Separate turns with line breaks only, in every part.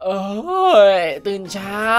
เอ้ตื่นเช้า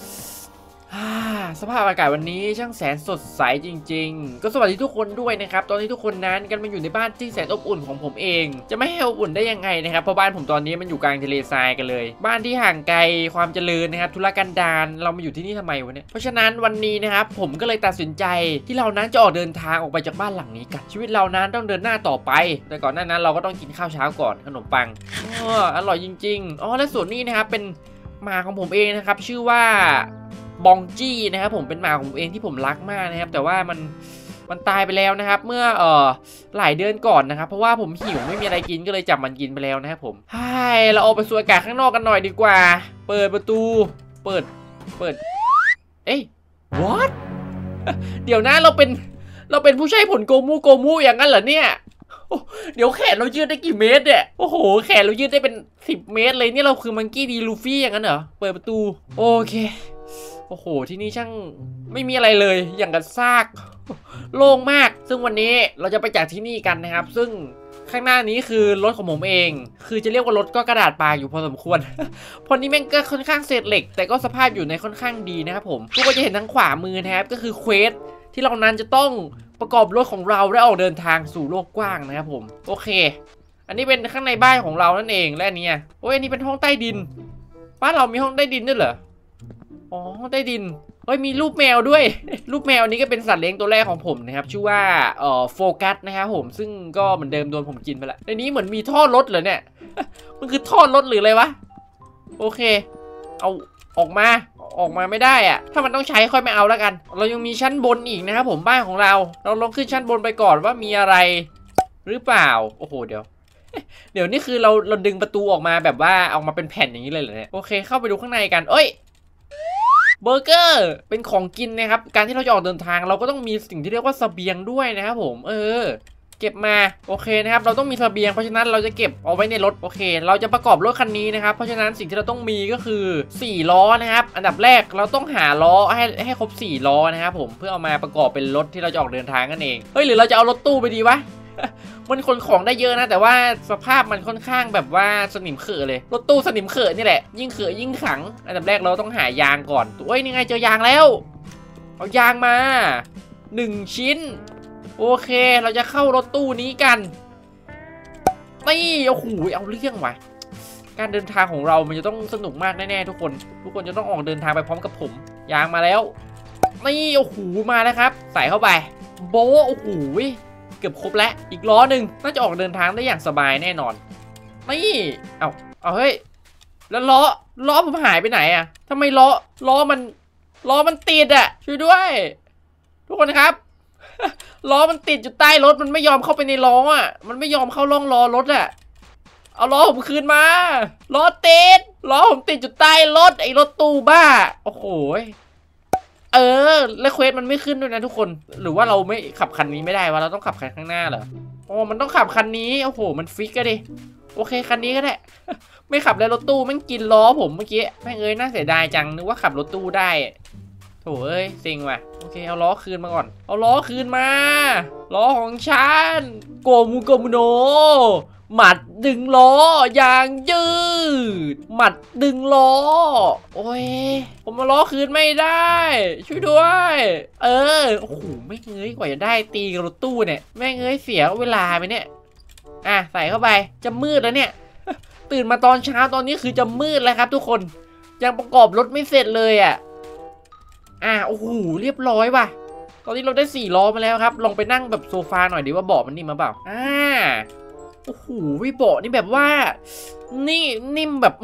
สภาพอากาศวันนี้ช่างแสนสดใสจริงๆก็สวัสดีทุกคนด้วยนะครับตอนนี้ทุกคนนั้นกันมาอยู่ในบ้านที่แสนอบอุ่นของผมเองจะไม่ให้อบอุ่นได้ยังไงนะครับเพราะบ้านผมตอนนี้มันอยู่กลางทะเลทรายกันเลยบ้านที่ห่างไกลความเจริญนะครับธุรกันดารเรามาอยู่ที่นี่ทำไมวะเนี่ยเพราะฉะนั้นวันนี้นะครับผมก็เลยตัดสินใจที่เรานั้นจะออกเดินทางออกไปจากบ้านหลังนี้กันชีวิตเรานั้นต้องเดินหน้าต่อไปแต่ก่อนหน้านั้นเราก็ต้องกินข้าวเช้าก่อนขนมปังอร่อยจริงๆและส่วนนี้นะครับเป็นหมาของผมเองนะครับชื่อว่าบองจี้นะครับผมเป็นหมาของผมเองที่ผมรักมากนะครับแต่ว่ามันตายไปแล้วนะครับเมื่อหลายเดือนก่อนนะครับเพราะว่าผมหิวไม่มีอะไรกินก็เลยจับมันกินไปแล้วนะครับผมเราออกไปสูดอากาศข้างนอกกันหน่อยดีกว่าเปิดประตูเปิดเอ้ย what เดี๋ยวนะเราเป็นผู้ใช้ผลโกมูอย่างนั้นเหรอเนี่ยเดี๋ยวแขนเรายืดได้กี่เมตรเนี่ยโอ้โหแขนเรายืดได้เป็น10 เมตรเลยนี่เราคือมังกี้ดีลูฟี่อย่างนั้นเหรอเปิดประตูโอเคโอ้โหที่นี่ช่างไม่มีอะไรเลยอย่างกับซากโล่งมากซึ่งวันนี้เราจะไปจากที่นี่กันนะครับซึ่งข้างหน้านี้คือรถของผมเองคือจะเรียกว่ารถก็กระดาษปาอยู่พอสมควรเพราะนี้แม่งก็ค่อนข้างเศษเหล็กแต่ก็สภาพอยู่ในค่อนข้างดีนะครับผมทุกคนจะเห็นทางขวามือนะครับก็คือเควสที่เรานั้นจะต้องประกอบรถของเราได้ออกเดินทางสู่โลกกว้างนะครับผมโอเคอันนี้เป็นข้างในบ้านของเรานั่นเองและอันนี้โอ้ยอันนี้เป็นห้องใต้ดินบ้านเรามีห้องใต้ดินด้วยเหรออ๋อห้องใต้ดินเฮ้ยมีรูปแมวด้วยรูปแมวนี้ก็เป็นสัตว์เลี้ยงตัวแรกของผมนะครับชื่อว่าโฟกัสนะครับผมซึ่งก็เหมือนเดิมโดนผมกินไปแล้วในนี้เหมือนมีท่อรถเหรอเนี่ย มันคือท่อรถหรืออะไรวะโอเคเอาออกมาไม่ได้อะถ้ามันต้องใช้ค่อยไม่เอาแล้วกันเรายังมีชั้นบนอีกนะครับผมบ้านของเราลองขึ้นชั้นบนไปก่อนว่ามีอะไรหรือเปล่าโอ้โหเดี๋ยวนี่คือเราดึงประตูออกมาแบบว่าออกมาเป็นแผ่นอย่างนี้เลยเหรอเนี่ยโอเคเข้าไปดูข้างในกันเอ้ยเบอร์เกอร์เป็นของกินนะครับการที่เราจะออกเดินทางเราก็ต้องมีสิ่งที่เรียกว่าเสบียงด้วยนะครับผมเก็บมาโอเคนะครับเราต้องมีเสบียงเพราะฉะนั้นเราจะเก็บเอาไว้ในรถโอเคเราจะประกอบรถคันนี้นะครับเพราะฉะนั้นสิ่งที่เราต้องมีก็คือ4ล้อนะครับอันดับแรกเราต้องหาล้อให้ครบ4ล้อนะครับผมเพื่อเอามาประกอบเป็นรถที่เราจะออกเดินทางกันเองเฮ้ยหรือเราจะเอารถตู้ไปดีวะ มันขนของได้เยอะนะแต่ว่าสภาพมันค่อนข้างแบบว่าสนิมเขอะเลยรถตู้สนิมเขอะนี่แหละยิ่งเขอะยิ่งขังอันดับแรกเราต้องหายางก่อนโอ้ยนี่ไงเจอยางแล้วเอายางมา1 ชิ้นโอเคเราจะเข้ารถตู้นี้กันนี่โอ้โหเอาเรื่องว่ะการเดินทางของเรามันจะต้องสนุกมากแน่ๆทุกคนจะต้องออกเดินทางไปพร้อมกับผมยางมาแล้วนี่โอ้โหมาแล้วครับใส่เข้าไปโบโอ้โหเกือบครบแล้วอีกล้อหนึ่งน่าจะออกเดินทางได้อย่างสบายแน่นอนนี่เอาเฮ้ยแล้วล้อผมหายไปไหนอะทำไมล้อมันติดอะช่วยด้วยทุกคนครับ ล้อมันติดอยู่ใต้รถมันไม่ยอมเข้าไปในล้ออ่ะมันไม่ยอมเข้าร่องล้อรถอ่ะเอาล้อผมคืนมาล้อผมติดอยู่ใต้รถไอ้รถตู้บ้าโอ้โหแล้วเควสมันไม่ขึ้นด้วยนะทุกคนหรือว่าเราไม่ขับคันนี้ไม่ได้วะเราต้องขับคันข้างหน้าเหรออ๋อมันต้องขับคันนี้โอ้โหมันฟิกอะดิโอเคคันนี้ก็ได้ ไม่ขับแล้วรถตู้มันกินล้อผมเมื่อกี้แม่งน่าเสียดายจังนึกว่าขับรถตู้ได้โถ่ซิงว่ะโอเคเอาล้อคืนมาก่อนเอาล้อคืนมาล้อของฉันโกมูโนหมัดดึงล้อยางยืดหมัดดึงล้อโอ้ยผมมาล้อคืนไม่ได้ช่วยด้วยโอ้โหไม่เงยกว่าจะได้ตีกับรถตู้เนี่ยแม่เงยเสียเวลาไปเนี่ยใส่เข้าไปจะมืดแล้วเนี่ยตื่นมาตอนเช้าตอนนี้คือจะมืดแล้วครับทุกคนยังประกอบรถไม่เสร็จเลยโอ้โหเรียบร้อยว่ะตอนนี้เราได้4 ล้อมาแล้วครับลองไปนั่งแบบโซฟาหน่อยดิว่าเบาะมันนิ่มมาเปล่าโอ้โหเบาะนี่แบบว่านี่นิ่มแบบ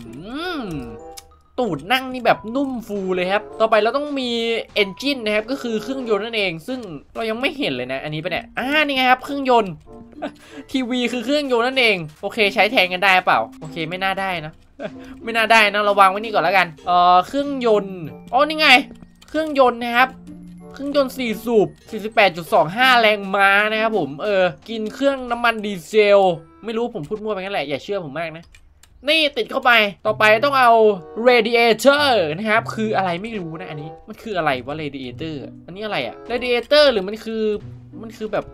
ตูดนั่งนี่แบบนุ่มฟูเลยครับต่อไปเราต้องมีเอนจินนะครับก็คือเครื่องยนต์นั่นเองซึ่งเรายังไม่เห็นเลยนะอันนี้ปะเนี่ยนี่ไงครับเครื่องยนต์ ทีวีคือเครื่องยนต์นั่นเองโอเคใช้แทนกันได้เปล่าโอเคไม่น่าได้นะ ไม่น่าได้นะระวังไว้นี่ก่อนแล้วกันเครื่องยนต์นี่ไงเครื่องยนต์นะครับเครื่องยนต์4 สูบ 48.25 แรงม้านะครับผมกินเครื่องน้ำมันดีเซลไม่รู้ผมพูดมั่วไปงั้นแหละอย่าเชื่อผมมากนะนี่ติดเข้าไปต่อไปต้องเอา radiator นะครับคืออะไรไม่รู้นะอันนี้มันคืออะไรวะ radiator อันนี้อะไรอะ radiator หรือมันคือแบบ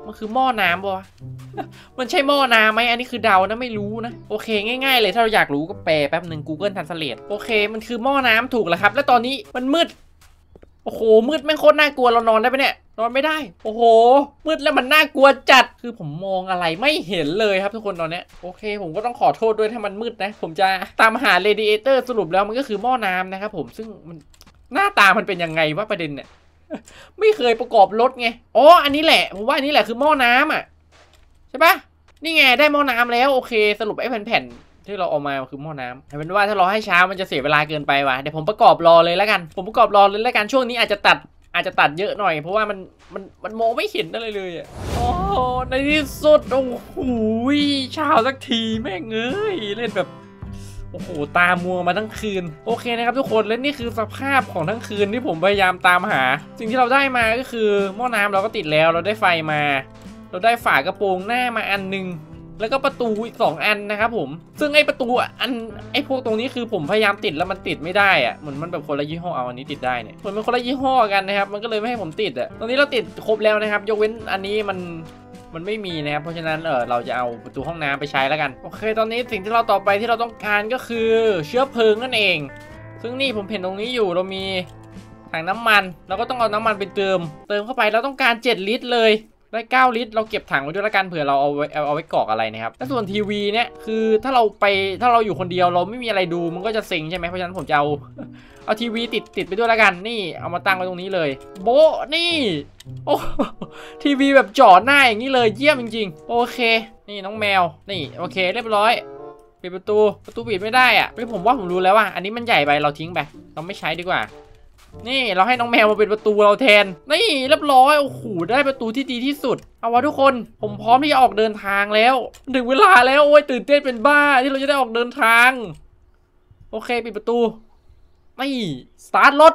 มันคือหม้อน้ำปะวะ มันใช่หม้อน้ำไหมอันนี้คือเดานะไม่รู้นะโอเคง่ายๆเลยถ้าเราอยากรู้ก็แปลแป๊บหนึ่ง Google Translate โอเคมันคือหม้อน้ำถูกแล้วครับแล้วตอนนี้มันมืดโอ้โหมืดแม่งโคตรน่ากลัวเรานอนได้ไหมเนี่ยนอนไม่ได้โอ้โหมืดแล้วมันน่ากลัวจัดคือผมมองอะไรไม่เห็นเลยครับทุกคนตอนนี้โอเคผมก็ต้องขอโทษด้วยถ้ามันมืดนะผมจะตามหาเรดิเอเตอร์สรุปแล้วมันก็คือหม้อน้ำนะครับผมซึ่งมันหน้าตามันเป็นยังไงวะประเด็นเนี่ยไม่เคยประกอบรถไงอ๋ออันนี้แหละผมว่าอันนี้แหละคือหม้อน้ำอ่ะใช่ปะนี่ไงได้หม้อน้ำแล้วโอเคสรุปไอ้แผ่นที่เราเอามาคือหม้อน้ำเป็นว่าถ้าเราให้เช้ามันจะเสียเวลาเกินไปว่ะเดี๋ยวผมประกอบรอเลยแล้วกันผมประกอบรอเลยแล้วกันช่วงนี้อาจจะตัดเยอะหน่อยเพราะว่ามันมองไม่เห็นอะไรเลยอ่ะโอ้ในที่สุดโอ้โหเช้าสักทีแม่งเอ้ยเล่นแบบโอ้โหตามัวมาทั้งคืนโอเคนะครับทุกคนและนี่คือสภาพของทั้งคืนที่ผมพยายามตามหาสิ่งที่เราได้มาก็คือหม้อน้ำเราก็ติดแล้วเราได้ไฟมาเราได้ฝากระโปรงหน้ามาอันนึงแล้วก็ประตูอีก2 อันนะครับผมซึ่งไอ้ประตูไอ้พวกตรงนี้คือผมพยายามติดแล้วมันติดไม่ได้อะเหมือนมันแบบคนละยี่ห้อเอาอันนี้ติดได้เนี่ยเหมือนมันคนละยี่ห้อกันนะครับมันก็เลยไม่ให้ผมติดอะตอนนี้เราติดครบแล้วนะครับยกเว้นอันนี้มันไม่มีนะครับเพราะฉะนั้นเราจะเอาประตูห้องน้ำไปใช้แล้วกันโอเคตอนนี้สิ่งที่เราต่อไปที่เราต้องการก็คือเชื้อเพลิงนั่นเองซึ่งนี่ผมเห็นตรงนี้อยู่เรามีถังน้ำมันเราก็ต้องเอาน้ำมันไปเติมเข้าไปเราต้องการ7 ลิตรเลยได้9 ลิตรเราเก็บถังไว้ด้วยละกันเผื่อเราเอาไว้กรอกอะไรนะครับแล้วส่วนทีวีเนี่ยคือถ้าเราอยู่คนเดียวเราไม่มีอะไรดูมันก็จะเซ็งใช่ไหมเพราะฉะนั้นผมจะเอาทีวีติดไปด้วยละกันนี่เอามาตั้งไว้ตรงนี้เลยโบะนี่โอ้ทีวีแบบจ่อหน้าอย่างนี้เลยเยี่ยมจริงๆโอเคนี่น้องแมวนี่โอเคเรียบร้อยปิดประตูปิดไม่ได้อะผมว่าผมรู้แล้วว่าอันนี้มันใหญ่ไปเราทิ้งไปเราไม่ใช้ดีกว่านี่เราให้น้องแมวมาเป็นประตูเราแทนนี่เรียบร้อยโอ้โหได้ประตูที่ดีที่สุดเอาวะทุกคนผมพร้อมที่จะออกเดินทางแล้วถึงเวลาแล้วโอ้ยตื่นเต้นเป็นบ้าที่เราจะได้ออกเดินทางโอเคปิดประตูนี่สตาร์ทรถ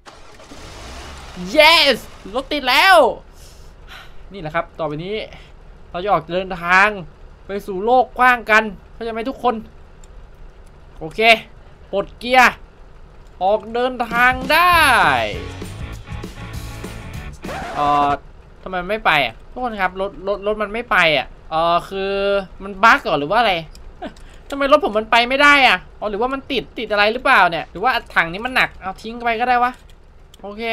yes รถติดแล้วนี่แหละครับต่อไปนี้เราจะออกเดินทางไปสู่โลกกว้างกันเข้าใจไหมทุกคนโอเคปลดเกียร์ออกเดินทางได้ทำไมไม่ไปอ่ะทุกคนครับรถมันไม่ไปอ่ะคือมันบั๊กก่อนหรือว่าอะไร ทำไมรถผมมันไปไม่ได้อ่ะหรือว่ามันติดอะไรหรือเปล่าเนี่ยหรือว่าถังนี้มันหนักเอาทิ้งไปก็ได้วะโอเค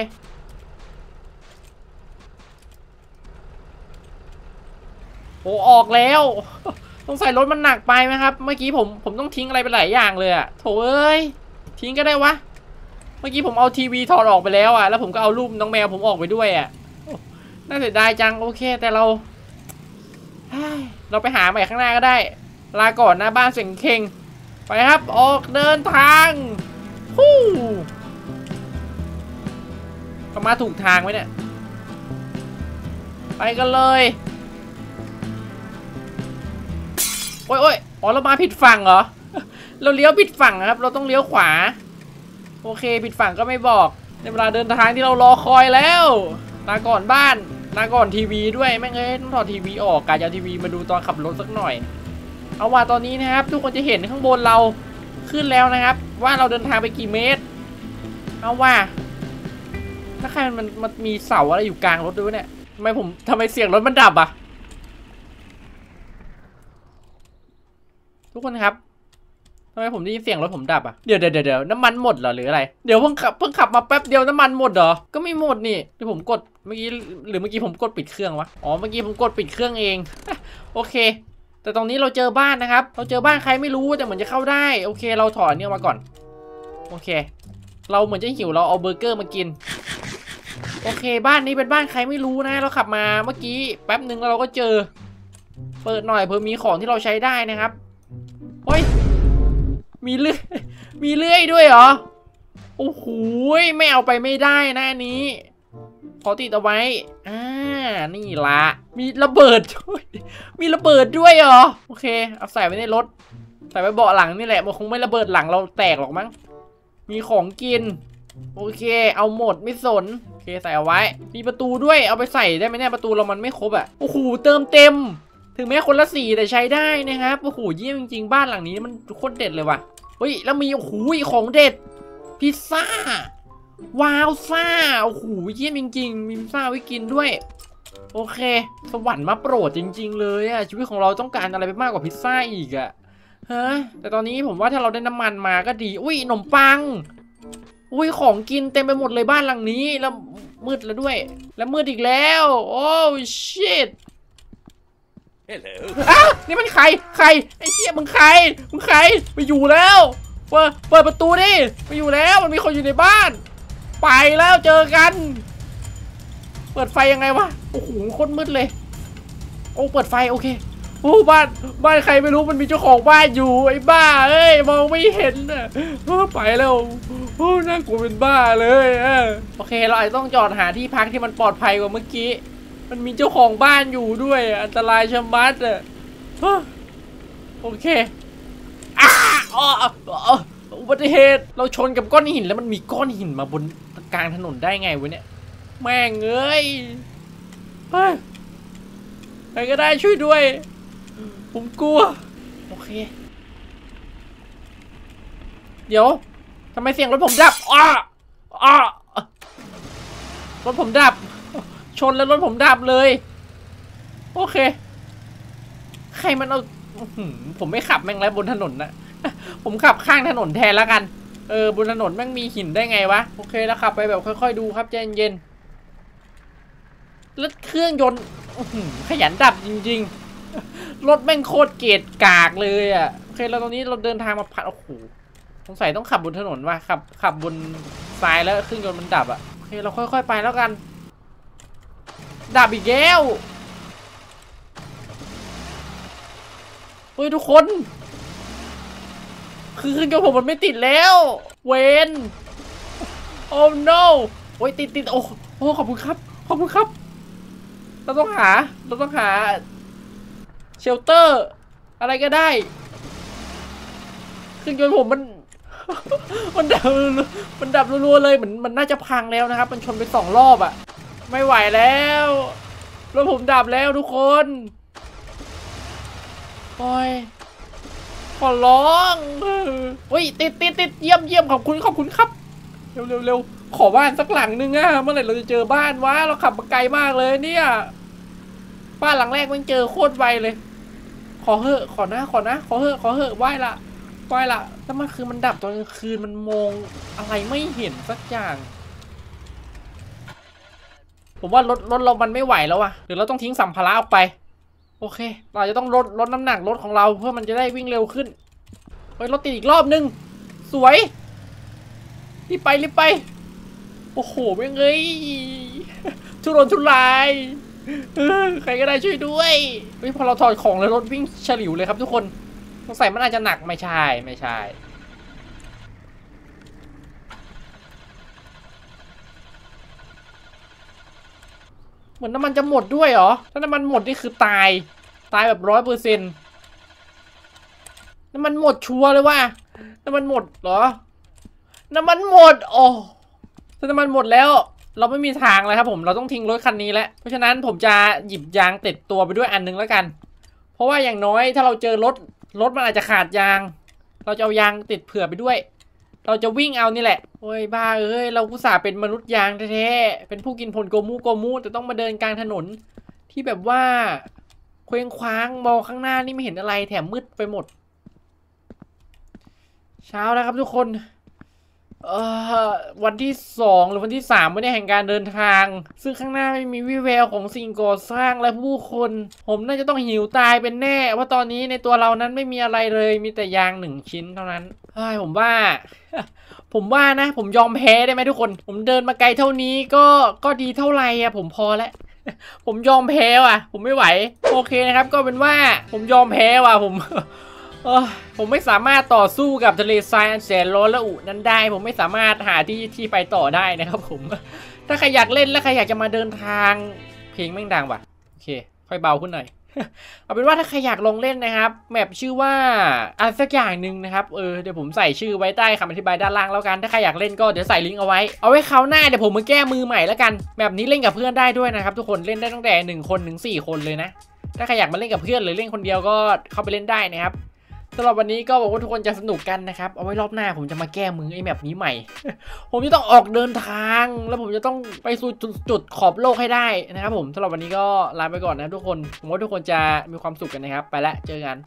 โอ้ออกแล้วต้องใส่รถมันหนักไปไหมครับเมื่อกี้ผมต้องทิ้งอะไรไปหลายอย่างเลยอ่ะโถเอ้ยทิ้งก็ได้วะเมื่อกี้ผมเอาทีวีถอดออกไปแล้วอ่ะแล้วผมก็เอารูปน้องแมวผมออกไปด้วยอ่ะน่าเสียดายจังโอเคแต่เราไปหาใหม่ข้างหน้าก็ได้ลาก่อนนะบ้านเสียงเคงไปครับออกเดินทางฮู้เรามาถูกทางไหมเนี่ยไปกันเลยโอ้ยอ๋อเรามาผิดฝั่งเหรอเราเลี้ยวผิดฝั่งนะครับเราต้องเลี้ยวขวาโอเคผิดฝั่งก็ไม่บอกในเวลาเดินทางที่เรารอคอยแล้วลาก่อนบ้านลาก่อนทีวีด้วยแม่งเอ้ยต้องถอดทีวีออกกะจะเอาทีวีมาดูตอนขับรถสักหน่อยเอาว่าตอนนี้นะครับทุกคนจะเห็นข้างบนเราขึ้นแล้วนะครับว่าเราเดินทางไปกี่เมตรเอาว่าถ้าใครมันมีเสาอะไรอยู่กลางรถด้วยเนี่ยทำไมเสียงรถมันดับอ่ะทุกคนครับทำไมผมได้ยินเสียงรถผมดับอ่ะเดี๋ยวน้ำมันหมดเหรอหรืออะไรเดี๋ยวเพิ่งขับมาแป๊บเดียวน้ำมันหมดเหรอก็ไม่หมดนี่ที่ผมกดเมื่อกี้ผมกดปิดเครื่องวะอ๋อเมื่อกี้ผมกดปิดเครื่องเอง โอเคแต่ตรงนี้เราเจอบ้านนะครับเราเจอบ้านใครไม่รู้แต่เหมือนจะเข้าได้โอเคเราถอดอันนี้ออกมาก่อนโอเคเราเหมือนจะหิวเราเอาเบอร์เกอร์มากินโอเคบ้านนี้เป็นบ้านใครไม่รู้นะเราขับมาเมื่อกี้แป๊บหนึ่งเราก็เจอเปิดหน่อยเผื่อมีของที่เราใช้ได้นะครับโอ้ยมีเลื่อยด้วยเหรอโอ้โหไม่เอาไปไม่ได้นะอันนี้ขอติดเอาไว้นี่ละมีระเบิดด้วยมีระเบิดด้วยเหรอโอเคเอาใส่ไว้ในรถใส่ไว้เบาะหลังนี่แหละมันคงไม่ระเบิดหลังเราแตกหรอกมั้งมีของกินโอเคเอาหมดไม่สนโอเคใส่เอาไว้มีประตูด้วยเอาไปใส่ได้ไหมเนี่ยประตูเรามันไม่ครบอ่ะโอ้โหเติมเต็มถึงแม้คนละสีแต่ใช้ได้นะครับโอ้โหเยี่ยมจริงๆบ้านหลังนี้มันโคตรเด็ดเลยว่ะเฮ้ยแล้วมีโอ้โหของเด็ดพิซซ่าว้าวซ่าโอ้โหเยี่ยมจริงๆมีพิซซ่าไว้กินด้วยโอเคสวรรค์มาโปรดจริงๆเลยอะชีวิตของเราต้องการอะไรไปมากกว่าพิซซ่าอีกอะฮะแต่ตอนนี้ผมว่าถ้าเราได้น้ำมันมาก็ดีอุ้ยขนมปังอุ้ยของกินเต็มไปหมดเลยบ้านหลังนี้แล้วมืดแล้วด้วยแล้วมืดอีกแล้วโอ้ชิตอ้าวนี่มันใครไอ้เชี่ยมึงใครไปอยู่แล้วเปิดประตูดิไปอยู่แล้วมันมีคนอยู่ในบ้านไปแล้วเจอกันเปิดไฟยังไงวะโอ้โหโคตรมืดเลยโอ้เปิดไฟโอเคโอ้บ้านใครไม่รู้มันมีเจ้าของบ้านอยู่ไอ้บ้าเอ้ยมองไม่เห็นอ่ะไปแล้วโอ้น่ากลัวเป็นบ้าเลยโอเคเราอาจจะต้องจอดหาที่พักที่มันปลอดภัยกว่าเมื่อกี้มันมีเจ้าของบ้านอยู่ด้วยอันตรายชะมัดอ่ะโอเคอุบัติเหตุเราชนกับก้อนหินแล้วมันมีก้อนหินมาบนกลางถนนได้ไงวะเนี่ยแม่งเอ้ยใครก็ได้ช่วยด้วยผมกลัวโอเคเดี๋ยวทำไมเสียงรถผมดับรถผมดับชนแล้วรถผมดับเลยโอเคใครมันเอาผมไม่ขับแม่งแล้วบนถนนนะผมขับข้างถนนแทนแล้วกันบนถนนแม่งมีหินได้ไงวะโอเคแล้วขับไปแบบค่อยๆดูครับใจเย็นแล้วเครื่องยนต์ขยันดับจริงๆรถแม่งโคตรเกรดกากเลยอ่ะโอเคแล้วตอนนี้เราเดินทางมาผ่านโอ้โหสงสัยต้องขับบนถนนว่ะขับบนทรายแล้วเครื่องยนต์มันดับอ่ะโอเคเราค่อยๆไปแล้วกันดับอีกแล้วเฮ้ยทุกคนคือเครื่องยนต์ผมมันไม่ติดแล้วเวนโอ้ no โอ้ยติดโอ้ขอบคุณครับเราต้องหาเชลเตอร์อะไรก็ได้เครื่องยนต์ผมมันดับรัวๆเลยเหมือนมันน่าจะพังแล้วนะครับมันชนไป2 รอบอ่ะไม่ไหวแล้วรถผมดับแล้วทุกคนโอ้ยขอร้องเฮ้ยติดเยี่ยมขอบคุณครับเร็วขอบ้านสักหลังนึงอะเมื่อไหร่เราจะเจอบ้านวะเราขับมาไกลมากเลยเนี่ยบ้านหลังแรกมันเจอโคตรไวเลยขอเหอะไหวละแล้วมันคือมันดับตอนกลางคืนมันมองอะไรไม่เห็นสักอย่างผมว่ารถเรามันไม่ไหวแล้วอะเดี๋ยวเราต้องทิ้งสัมภาระออกไปโอเคเราจะต้องลดน้ำหนักรถของเราเพื่อมันจะได้วิ่งเร็วขึ้นเฮ้ยรถติดอีกรอบนึงสวยรีบไปโอ้โหไม่เงยทุรนทุรายใครก็ได้ช่วยด้วยเฮ้ยพอเราถอดของแล้วรถวิ่งฉลิวเลยครับทุกคนสงสัยมันอาจจะหนักไม่ใช่เหมือนน้ำมันจะหมดด้วยเหรอถ้าน้ำมันหมดนี่คือตายแบบ100%น้ำมันหมดชัวร์เลยว่ะน้ำมันหมดเหรอน้ำมันหมดโอ้ถ้าน้ำมันหมดแล้วเราไม่มีทางเลยครับผมเราต้องทิ้งรถคันนี้แล้วเพราะฉะนั้นผมจะหยิบยางติดตัวไปด้วยอันนึงแล้วกันเพราะว่าอย่างน้อยถ้าเราเจอรถมันอาจจะขาดยางเราจะเอายางติดเผื่อไปด้วยเราจะวิ่งเอานี่แหละโอ้ยบ้าเอ้ยเราอุตส่าห์เป็นมนุษย์ยางแท้ๆเป็นผู้กินผลโกมูแต่ต้องมาเดินกลางถนนที่แบบว่าเคว้งคว้างมองข้างหน้านี่ไม่เห็นอะไรแถมมืดไปหมดเช้าแล้วครับทุกคนวันที่2หรือวันที่3ไม่ได้แห่งการเดินทางซึ่งข้างหน้าไม่มีวี่แววของสิ่งก่อสร้างและผู้คนผมน่าจะต้องหิวตายเป็นแน่ว่าตอนนี้ในตัวเรานั้นไม่มีอะไรเลยมีแต่ยาง1 ชิ้นเท่านั้นผมว่านะผมยอมแพ้ได้ไหมทุกคนผมเดินมาไกลเท่านี้ก็ดีเท่าไรอะผมพอแล้วผมยอมแพ้ว่ะผมไม่ไหวโอเคนะครับก็เป็นว่าผมยอมแพ้ว่ะผมไม่สามารถต่อสู้กับทะเลทรายอันแสนร้อนและอุนั้นได้ผมไม่สามารถหาที่ไปต่อได้นะครับผมถ้าใครอยากเล่นและใครอยากจะมาเดินทางเพลงแม่งดังว่ะโอเคค่อยเบาขึ้นหน่อย เอาเป็นว่าถ้าใครอยากลองเล่นนะครับแมปชื่อว่าอะไรสักอย่างหนึ่งนะครับเดี๋ยวผมใส่ชื่อไว้ใต้คำอธิบายด้านล่างแล้วกันถ้าใครอยากเล่นก็เดี๋ยวใส่ลิงก์เอาไว้คราวหน้าเดี๋ยวผมมาแก้มือใหม่แล้วกันแบบนี้เล่นกับเพื่อนได้ด้วยนะครับทุกคนเล่นได้ตั้งแต่1 คนถึง4 คนเลยนะถ้าใครอยากมาเล่นกับเพื่อนหรือเล่นคนเดียวก็เข้าไปเล่นได้นะครับสำหรับวันนี้ก็บอกว่าทุกคนจะสนุกกันนะครับเอาไว้รอบหน้าผมจะมาแก้มือไอ้แมปนี้ใหม่ ผมจะต้องออกเดินทางแล้วผมจะต้องไปสู่จุดขอบโลกให้ได้นะครับผมสำหรับวันนี้ก็ลาไปก่อนนะทุกคนผมว่าทุกคนจะมีความสุขกันนะครับไปละเจอกัน